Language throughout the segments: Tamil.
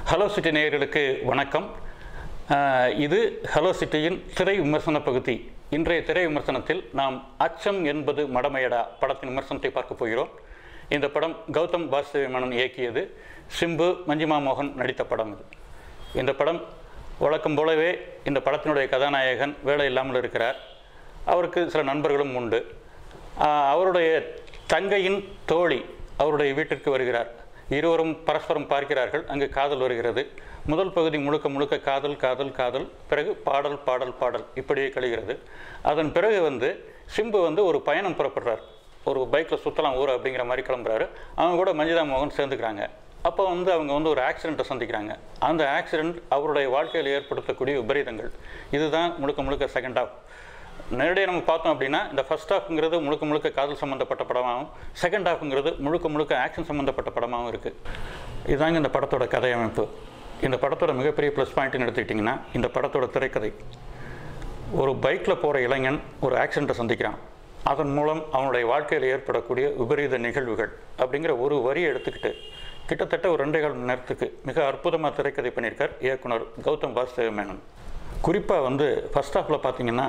ஹலோ சிட்டி நேயர்களுக்கு வணக்கம். இது ஹலோ சிட்டியின் திரை விமர்சன பகுதி. இன்றைய திரை விமர்சனத்தில் நாம் அச்சம் என்பது மடமையடா படத்தின் விமர்சனத்தை பார்க்க போகிறோம். இந்த படம் கௌதம் வாசுதேவ் இயக்கியது. சிம்பு, மஞ்சிமா மோகன் நடித்த படம் இது. இந்த படம் வழக்கம் போலவே இந்த படத்தினுடைய கதாநாயகன் வேலை இல்லாமல் இருக்கிறார். அவருக்கு சில நண்பர்களும் உண்டு. அவருடைய தங்கையின் தோழி அவருடைய வீட்டிற்கு வருகிறார். இருவரும் பரஸ்பரம் பார்க்கிறார்கள். அங்கு காதல் வருகிறது. முதல் பகுதி முழுக்க முழுக்க காதல் காதல் காதல், பிறகு பாடல் பாடல் பாடல் இப்படியே கழிகிறது. அதன் பிறகு சிம்பு ஒரு பயணம் புறப்படுறார். ஒரு பைக்கில் சுற்றலாம் ஊர் அப்படிங்கிற மாதிரி கிளம்புறாரு. அவங்க கூட மஞ்சிதா மோகன் சேர்ந்துக்கிறாங்க. அப்போ அவங்க ஒரு ஆக்சிடெண்ட்டை சந்திக்கிறாங்க. அந்த ஆக்சிடெண்ட் அவருடைய வாழ்க்கையில் ஏற்படுத்தக்கூடிய விபரீதங்கள். இதுதான் முழுக்க முழுக்க செகண்ட் ஹாஃப். நேரடியாக நம்ம பார்த்தோம் அப்படின்னா இந்த ஃபர்ஸ்ட் ஹாஃப்ங்கிறது முழுக்க முழுக்க காதல் சம்மந்தப்பட்ட படமாகவும், செகண்ட் ஹாஃப்ங்கிறது முழுக்க முழுக்க ஆக்ஷன் சம்மந்தப்பட்ட படமாகவும் இருக்குது. இதுதாங்க இந்த படத்தோட கதையமைப்பு. இந்த படத்தோட மிகப்பெரிய ப்ளஸ் பாயிண்ட்னு எடுத்துக்கிட்டிங்கன்னா இந்த படத்தோட திரைக்கதை. ஒரு பைக்கில் போகிற இளைஞன் ஒரு ஆக்சிடெண்ட்டை சந்திக்கிறான். அதன் மூலம் அவனுடைய வாழ்க்கையில் ஏற்படக்கூடிய விபரீத நிகழ்வுகள் அப்படிங்கிற ஒரு வரியை எடுத்துக்கிட்டு கிட்டத்தட்ட ஒரு 2.5 மணி நேரத்துக்கு மிக அற்புதமாக திரைக்கதை பண்ணியிருக்கார் இயக்குனர் கௌதம் வாசுதேவ் மேனன். குறிப்பாக ஃபர்ஸ்ட் ஹாஃபில் பார்த்தீங்கன்னா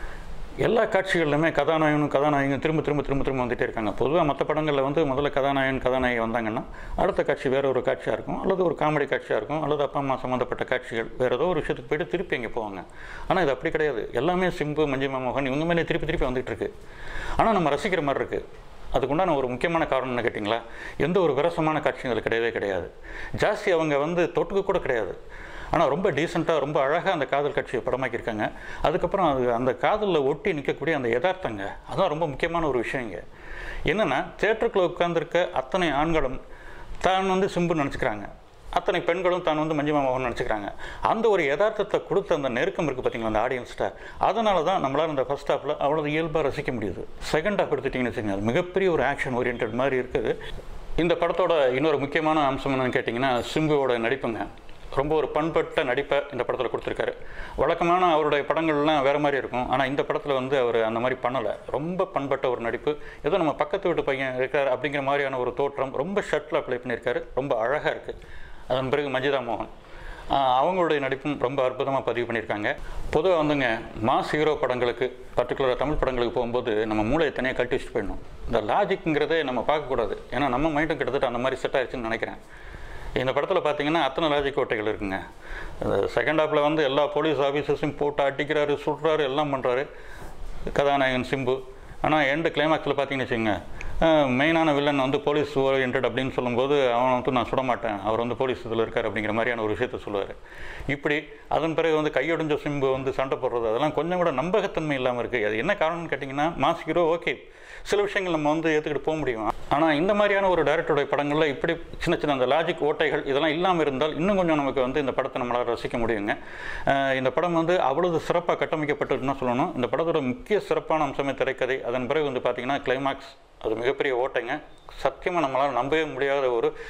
எல்லா காட்சிகளிலுமே கதாநாயகனும் திரும்ப திரும்ப திரும்ப திரும்ப வந்துகிட்டே இருக்காங்க. பொதுவாக மற்ற படங்களில் முதல்ல கதாநாயகி வந்தாங்கன்னா அடுத்த காட்சி வேறு ஒரு காட்சியாக இருக்கும், அல்லது ஒரு காமெடி காட்சியாக இருக்கும், அல்லது அப்பா அம்மா சம்மந்தப்பட்ட காட்சிகள் வேறு ஏதோ ஒரு விஷயத்துக்கு போய்ட்டு திருப்பி இங்கே போவாங்க. ஆனால் இது அப்படி கிடையாது. எல்லாமே சிம்பு, மஞ்சிமா மோகன் இவங்க மேலே திருப்பி திருப்பி வந்துகிட்டு இருக்கு. ஆனால் நம்ம ரசிக்கிற மாதிரி இருக்குது. அதுக்குண்டான ஒரு முக்கியமான காரணம் என்ன கேட்டிங்களா, எந்த ஒரு விரசமான காட்சியும் அதில் கிடையவே கிடையாது. ஜாஸ்தி அவங்க தொட்டுக்கு கூட கிடையாது. ஆனால் ரொம்ப டீசெண்டாக ரொம்ப அழகாக அந்த காதல் காட்சியை படமாக்கியிருக்காங்க. அதுக்கப்புறம் அந்த காதலில் ஒட்டி நிற்கக்கூடிய அந்த யதார்த்தங்க, அதுதான் ரொம்ப முக்கியமான ஒரு விஷயங்க. என்னென்னா தியேட்டருக்குள்ளே உட்கார்ந்துருக்க அத்தனை ஆண்களும் தான் சிம்பு நினச்சிக்கிறாங்க, அத்தனை பெண்களும் தான் மஞ்சிமா மோகன் நினச்சிக்கிறாங்க. அந்த ஒரு யதார்த்தத்தை கொடுத்த அந்த நெருக்கம் இருக்குது பார்த்தீங்களா அந்த ஆடியன்ஸ்கிட்ட. அதனால தான் நம்மளால் இந்த ஃபர்ஸ்ட் ஹாஃபில் அவ்வளோ இயல்பாக ரசிக்க முடியுது. செகண்ட் ஹாஃப் எடுத்துட்டிங்கன்னு வச்சுக்கோங்க, அது மிகப்பெரிய ஒரு ஆக்ஷன் ஓரியன்ட் மாதிரி இருக்குது. இந்த படத்தோட இன்னொரு முக்கியமான அம்சம் என்னென்னு கேட்டிங்கன்னா சிம்புவோட நடிப்புங்க. ரொம்ப ஒரு பண்பட்ட நடிப்பை இந்த படத்தில் கொடுத்துருக்காரு. வழக்கமான அவருடைய படங்கள்லாம் வேறு மாதிரி இருக்கும். ஆனால் இந்த படத்தில் அவர் அந்த மாதிரி பண்ணலை. ரொம்ப பண்பட்ட ஒரு நடிப்பு. ஏதோ நம்ம பக்கத்து வீட்டு பையன் இருக்கார் அப்படிங்கிற மாதிரியான ஒரு தோற்றம் ரொம்ப ஷர்ட்டில் அப்ளை பண்ணியிருக்காரு. ரொம்ப அழகாக இருக்குது. அதன் பிறகு மஞ்சிதா மோகன் அவங்களுடைய நடிப்பும் ரொம்ப அற்புதமாக பதிவு பண்ணியிருக்காங்க. பொதுவாக மாஸ் ஹீரோ படங்களுக்கு, பர்டிகுலராக தமிழ் படங்களுக்கு போகும்போது நம்ம மூளையை தனியாக கழட்டி வச்சுட்டு போயிடணும். இந்த லாஜிக்குங்கிறதே நம்ம பார்க்கக்கூடாது. ஏன்னா நம்ம மைண்டும் கிட்டத்தட்ட அந்த மாதிரி செட் ஆயிடுச்சுன்னு நினைக்கிறேன். இந்த படத்தில் பார்த்தீங்கன்னா அத்தனை லாஜிக் கோட்டைகள் இருக்குங்க. செகண்ட் ஹாஃபில் எல்லா போலீஸ் ஆஃபீஸர்ஸையும் போட்டு அடிக்கிறாரு, சுடுறாரு, எல்லாம் பண்ணுறாரு கதாநாயகன் சிம்பு. ஆனால் எண்டு கிளைமாக்ஸில் பார்த்தீங்கன்னு வச்சுக்கோங்க, மெயினான வில்லன் போலீஸ் ஓரியன்ட் அப்படின்னு சொல்லும்போது அவன் நான் சுடமாட்டேன், அவர் போலீஸ் இதில் இருக்கார் அப்படிங்கிற மாதிரியான ஒரு விஷயத்த சொல்லுவார். இப்படி அதன் பிறகு கையொடைஞ்ச சிம்பு சண்டை போடுறது, அதெல்லாம் கொஞ்சம் கூட நம்பகத்தன்மை இல்லாமல் இருக்குது. அது என்ன காரணம்னு கேட்டிங்கன்னா, மாஸ் ஹீரோ ஓகே, சில விஷயங்கள் நம்ம ஏற்றுக்கிட்டு போக முடியும். ஆனால் இந்த மாதிரியான ஒரு டைரக்டருடைய படங்களில் இப்படி சின்ன சின்ன அந்த லாஜிக் ஓட்டைகள் இதெல்லாம் இல்லாமல் இருந்தால் இன்னும் கொஞ்சம் நமக்கு இந்த படத்தை நம்மளால் ரசிக்க முடியுங்க. இந்த படம் அவ்வளவு சிறப்பாக கட்டமைக்கப்பட்டதுன்னு சொல்லணும். இந்த படத்தோட முக்கிய சிறப்பான அம்சமே திரைக்கதை. அதன் பிறகு பார்த்தீங்கன்னா கிளைமாக்ஸ், அது மிகப்பெரிய ஓட்டைங்க. சத்தியமாக நம்மளால் நம்பவே முடியாத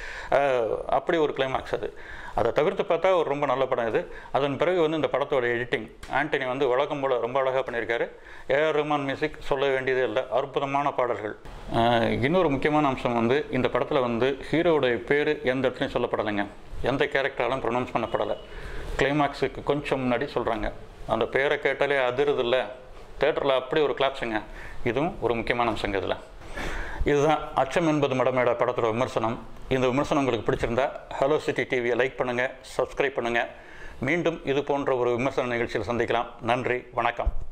அப்படி ஒரு கிளைமாக்ஸ் அது. அதை தவிர்த்து பார்த்தா ஒரு ரொம்ப நல்ல படம் இது. அதன் பிறகு இந்த படத்தோட எடிட்டிங், ஆண்டனி வழக்கம் போல் ரொம்ப அழகாக பண்ணியிருக்காரு. ஏஆர் ரஹ்மான் மியூசிக் சொல்ல வேண்டியதே இல்லை, அற்புதமான பாடல்கள். இன்னொரு முக்கியமான அம்சம் இந்த படத்தில் ஹீரோவுடைய பேர் எந்த இடத்துலையும் சொல்லப்படலைங்க. எந்த கேரக்டராலும் ப்ரொனவுன்ஸ் பண்ணப்படலை. கிளைமாக்ஸுக்கு கொஞ்சம் முன்னாடி சொல்கிறாங்க. அந்த பேரை கேட்டாலே அதிருது இல்லை, தேட்டரில் அப்படி ஒரு கிளாப்ஸுங்க. இதுவும் ஒரு முக்கியமான அம்சங்க இதில். இதுதான் அச்சம் என்பது மடமேடா படத்தோட விமர்சனம். இந்த விமர்சனம் உங்களுக்கு பிடிச்சிருந்தா ஹலோ சிட்டி டிவியை லைக் பண்ணுங்கள், சப்ஸ்கிரைப் பண்ணுங்கள். மீண்டும் இது போன்ற ஒரு விமர்சன நிகழ்ச்சியில் சந்திக்கலாம். நன்றி, வணக்கம்.